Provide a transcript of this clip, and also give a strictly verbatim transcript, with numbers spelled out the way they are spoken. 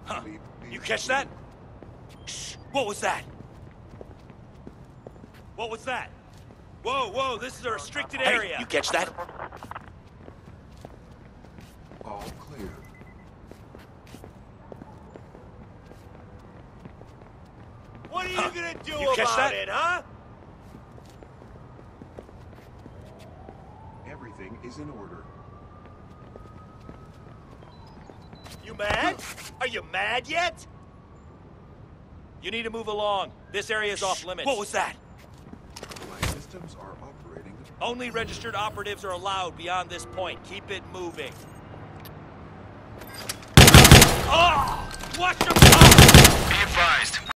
Huh. You catch that? Shh. What was that? What was that? Whoa, whoa, this is a restricted area. Hey, you catch that? All clear. What are you Huh. gonna do You catch about that? it, huh? Everything is in order. You mad? Are you mad yet? You need to move along. This area is off limits. What was that? My systems are operating. Only registered operatives are allowed beyond this point. Keep it moving. Oh! Watch your... Be advised.